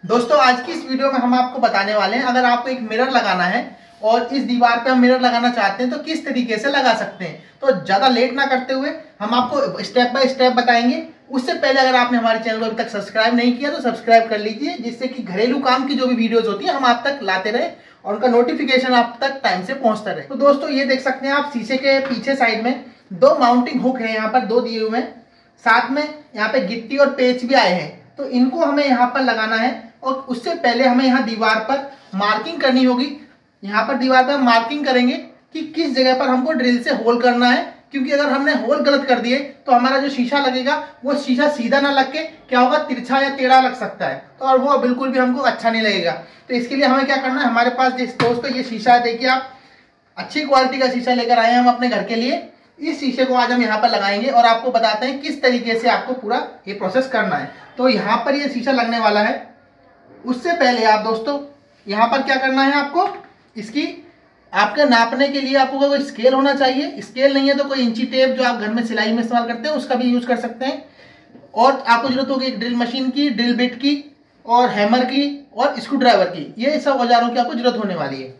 दोस्तों आज की इस वीडियो में हम आपको बताने वाले हैं, अगर आपको एक मिरर लगाना है और इस दीवार पे हम मिरर लगाना चाहते हैं तो किस तरीके से लगा सकते हैं। तो ज्यादा लेट ना करते हुए हम आपको स्टेप बाय स्टेप बताएंगे। उससे पहले अगर आपने हमारे चैनल को अभी तक सब्सक्राइब नहीं किया तो सब्सक्राइब कर लीजिए, जिससे कि घरेलू काम की जो भी वीडियोज होती है हम आप तक लाते रहे और उनका नोटिफिकेशन आप तक टाइम से पहुंचता रहे। तो दोस्तों ये देख सकते हैं आप, शीशे के पीछे साइड में दो माउंटिंग हुक है, यहाँ पर दो दिए हुए हैं, साथ में यहाँ पे गिट्टी और पेच भी आए हैं। तो इनको हमें यहाँ पर लगाना है और उससे पहले हमें यहाँ दीवार पर मार्किंग करनी होगी। यहाँ पर दीवार पर मार्किंग करेंगे कि किस जगह पर हमको ड्रिल से होल करना है, क्योंकि अगर हमने होल गलत कर दिए तो हमारा जो शीशा लगेगा वो शीशा सीधा ना लग के क्या होगा, तिरछा या टेढ़ा लग सकता है, तो और वो बिल्कुल भी हमको अच्छा नहीं लगेगा। तो इसके लिए हमें क्या करना है, हमारे पास दोस्तों ये शीशा है, देखिए आप, अच्छी क्वालिटी का शीशा लेकर आए हैं हम अपने घर के लिए। इस शीशे को आज हम यहाँ पर लगाएंगे और आपको बताते हैं किस तरीके से आपको पूरा ये प्रोसेस करना है। तो यहाँ पर ये शीशा लगने वाला है। उससे पहले आप दोस्तों यहाँ पर क्या करना है, आपको इसकी आपके नापने के लिए आपको कोई स्केल होना चाहिए। स्केल नहीं है तो कोई इंची टेप जो आप घर में सिलाई में इस्तेमाल करते हैं उसका भी यूज कर सकते हैं। और आपको जरूरत होगी एक ड्रिल मशीन की, ड्रिल बिट की और हैमर की और स्क्रू ड्राइवर की। ये सब औजारों की आपको जरूरत होने वाली है।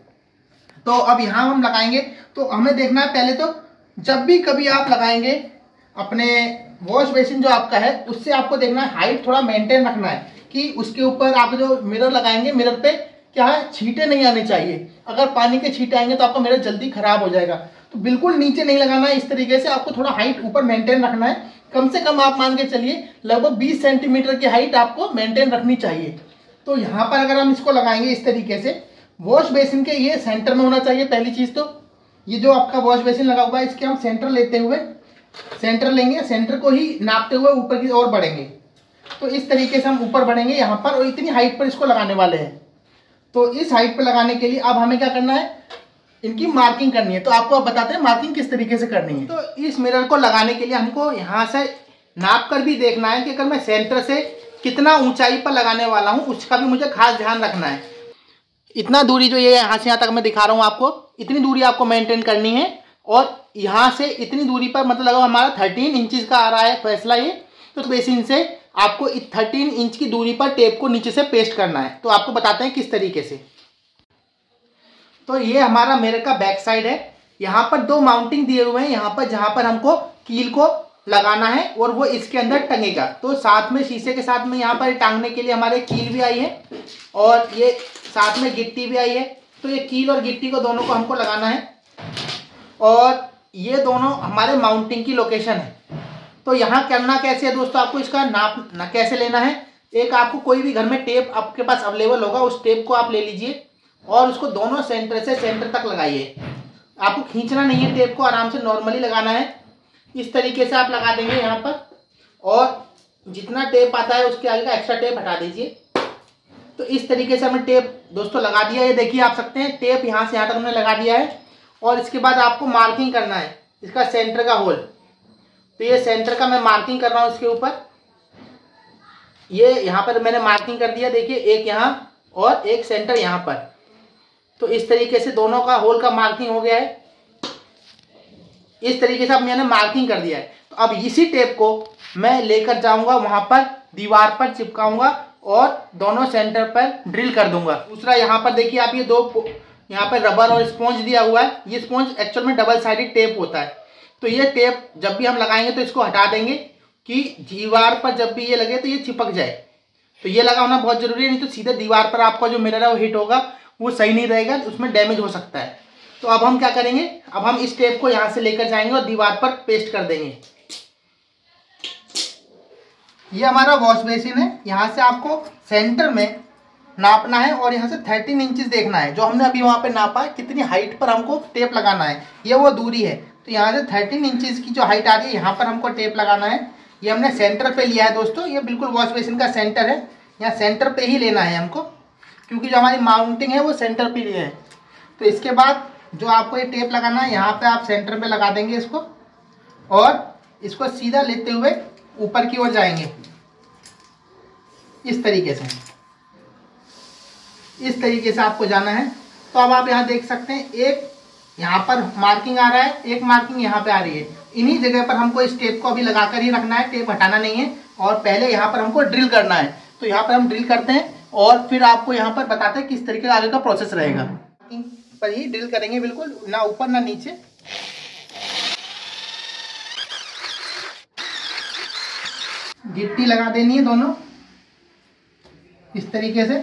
तो अब यहाँ हम लगाएंगे तो हमें देखना है, पहले तो जब भी कभी आप लगाएंगे अपने वॉश बेसिन जो आपका है उससे आपको देखना है हाइट थोड़ा मेंटेन रखना है कि उसके ऊपर आप जो मिरर लगाएंगे मिरर पे क्या है, छींटे नहीं आने चाहिए। अगर पानी के छींटे आएंगे तो आपका मिरर जल्दी खराब हो जाएगा। तो बिल्कुल नीचे नहीं लगाना है, इस तरीके से आपको थोड़ा हाइट ऊपर मेंटेन रखना है। कम से कम आप मान के चलिए लगभग 20 सेंटीमीटर की हाइट आपको मेंटेन रखनी चाहिए। तो यहाँ पर अगर हम इसको लगाएंगे इस तरीके से, वॉश बेसिन के ये सेंटर में होना चाहिए। पहली चीज तो ये जो आपका वॉश बेसिन लगा हुआ है इसके हम सेंटर लेते हुए, सेंटर लेंगे, सेंटर को ही नापते हुए ऊपर की ओर बढ़ेंगे। तो इस तरीके से हम ऊपर बढ़ेंगे यहाँ पर और इतनी हाइट पर इसको लगाने वाले हैं। तो इस हाइट पर लगाने के लिए अब हमें क्या करना है, इनकी मार्किंग करनी है। तो आपको अब बताते हैं मार्किंग किस तरीके से करनी है। तो इस मिरर को लगाने के लिए हमको यहाँ से नाप कर भी देखना है कि अगर मैं सेंटर से कितना ऊंचाई पर लगाने वाला हूँ उसका भी मुझे खास ध्यान रखना है। इतना दूरी जो ये यहाँ से यहाँ तक मैं दिखा रहा हूँ आपको, इतनी दूरी आपको मेंटेन करनी है। और यहाँ से इतनी दूरी पर मतलब हमारा 13 इंचज का आ रहा है फैसला ये। तो बेसिन से आपको 13 इंच की दूरी पर टेप को नीचे से पेस्ट करना है। तो आपको बताते हैं किस तरीके से। तो ये हमारा मिरर का बैक साइड है। यहाँ पर दो माउंटिंग दिए हुए हैं यहाँ पर, जहाँ पर हमको कील को लगाना है और वो इसके अंदर टंगेगा। तो साथ में शीशे के साथ में यहाँ पर टांगने के लिए हमारे कील भी आई है और ये साथ में गिट्टी भी आई है। तो ये कील और गिट्टी को दोनों को हमको लगाना है और ये दोनों हमारे माउंटिंग की लोकेशन है। तो यहाँ करना कैसे है दोस्तों, आपको इसका नाप कैसे लेना है। एक आपको कोई भी घर में टेप आपके पास अवेलेबल होगा, उस टेप को आप ले लीजिए और उसको दोनों सेंटर से सेंटर तक लगाइए। आपको खींचना नहीं है टेप को, आराम से नॉर्मली लगाना है। इस तरीके से आप लगा देंगे यहाँ पर और जितना टेप आता है उसके आगे का एक्स्ट्रा टेप हटा दीजिए। तो इस तरीके से हमने टेप दोस्तों लगा दिया। ये देखिए आप सकते हैं टेप यहाँ से यहाँ तक हमने लगा दिया है। और इसके बाद आपको मार्किंग करना है इसका सेंटर का होल। तो ये सेंटर का मैं मार्किंग कर रहा हूँ इसके ऊपर। ये यहाँ पर मैंने मार्किंग कर दिया, देखिए एक यहाँ और एक सेंटर यहाँ पर। तो इस तरीके से दोनों का होल का मार्किंग हो गया है। इस तरीके से अब मैंने मार्किंग कर दिया है। तो अब इसी टेप को मैं लेकर जाऊंगा वहां पर दीवार पर चिपकाऊंगा और दोनों सेंटर पर ड्रिल कर दूंगा। दूसरा यहाँ पर देखिए आप, ये दो यहाँ पर रबर और स्पॉन्ज दिया हुआ है। ये स्पॉन्ज एक्चुअल में डबल साइडेड टेप होता है। तो ये टेप जब भी हम लगाएंगे तो इसको हटा देंगे कि दीवार पर जब भी ये लगे तो ये चिपक जाए। तो ये लगा होना बहुत जरूरी है, नहीं तो सीधे दीवार पर आपका जो मिरर है वो हिट होगा, वो सही नहीं रहेगा, उसमें डैमेज हो सकता है। तो अब हम क्या करेंगे, अब हम इस टेप को यहाँ से लेकर जाएंगे और दीवार पर पेस्ट कर देंगे। ये हमारा वॉश बेसिन है। यहाँ से आपको सेंटर में नापना है और यहाँ से 13 इंचज देखना है। जो हमने अभी वहाँ पे नापा है कितनी हाइट पर हमको टेप लगाना है, ये वो दूरी है। तो यहाँ से 13 इंचज की जो हाइट आ रही है यहाँ पर हमको टेप लगाना है। ये हमने सेंटर पे लिया है दोस्तों, ये बिल्कुल वॉश बेसिन का सेंटर है। यहाँ सेंटर पे ही लेना है हमको, क्योंकि जो हमारी माउंटिंग है वो सेंटर पे लिए है। तो इसके बाद जो आपको ये टेप लगाना है यहाँ पे आप सेंटर पे लगा देंगे इसको और इसको सीधा लेते हुए ऊपर की ओर जाएंगे इस तरीके से। इस तरीके से आपको जाना है। तो अब आप यहाँ देख सकते हैं एक यहाँ पर मार्किंग आ रहा है, एक मार्किंग यहाँ पे आ रही है। इन्हीं जगह पर हमको इस टेप को अभी लगाकर ही रखना है, टेप हटाना नहीं है। और पहले यहाँ पर हमको ड्रिल करना है। तो यहाँ पर हम ड्रिल करते हैं। और फिर आपको यहाँ पर बताते हैं किस तरीके का आगे का प्रोसेस रहेगा। पर ही ड्रिल करेंगे, बिल्कुल ना ऊपर ना नीचे। गिट्टी लगा देनी है दोनों इस तरीके से।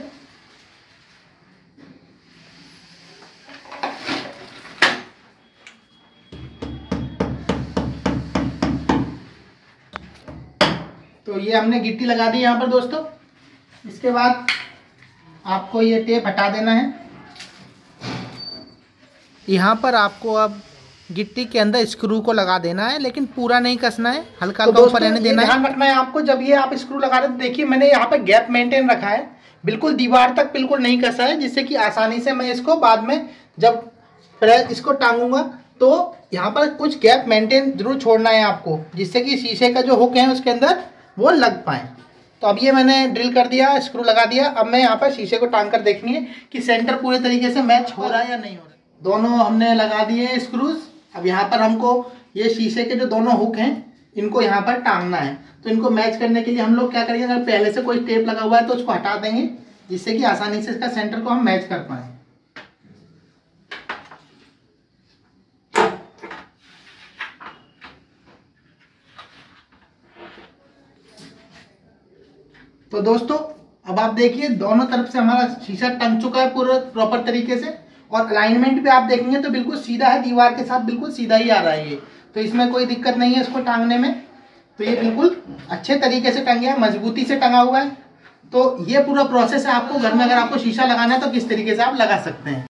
तो ये हमने गिट्टी लगा दी यहाँ पर दोस्तों। इसके बाद आपको ये टेप हटा देना है। यहाँ पर आपको अब गिट्टी के अंदर स्क्रू को लगा देना है, लेकिन पूरा नहीं कसना है, हल्का हल्का ऊपर रहने देना है। ध्यान रखना है आपको, जब ये आप स्क्रू लगा रहे हैं, देखिए मैंने यहाँ पे गैप मेंटेन रखा है, बिल्कुल दीवार तक बिल्कुल नहीं कसा है, जिससे कि आसानी से मैं इसको बाद में जब इसको टांगूंगा तो यहाँ पर कुछ गैप मेंटेन जरूर छोड़ना है आपको, जिससे कि शीशे का जो हुक है उसके अंदर वो लग पाए। तो अब ये मैंने ड्रिल कर दिया, स्क्रू लगा दिया। अब मैं यहाँ पर शीशे को टांग कर देखनी है कि सेंटर पूरे तरीके से मैच हो रहा है या नहीं हो रहा है। दोनों हमने लगा दिए स्क्रूज। अब यहाँ पर हमको ये शीशे के जो दोनों हुक हैं इनको यहाँ पर टांगना है। तो इनको मैच करने के लिए हम लोग क्या करेंगे, अगर पहले से कोई टेप लगा हुआ है तो उसको हटा देंगे, जिससे कि आसानी से इसका सेंटर को हम मैच कर पाए। तो दोस्तों अब आप देखिए दोनों तरफ से हमारा शीशा टंग चुका है पूरा प्रॉपर तरीके से, और अलाइनमेंट पे आप देखेंगे तो बिल्कुल सीधा है, दीवार के साथ बिल्कुल सीधा ही आ रहा है ये। तो इसमें कोई दिक्कत नहीं है इसको टांगने में। तो ये बिल्कुल अच्छे तरीके से टंगे है, मजबूती से टंगा हुआ है। तो ये पूरा प्रोसेस है। आपको घर में अगर आपको शीशा लगाना है तो किस तरीके से आप लगा सकते हैं।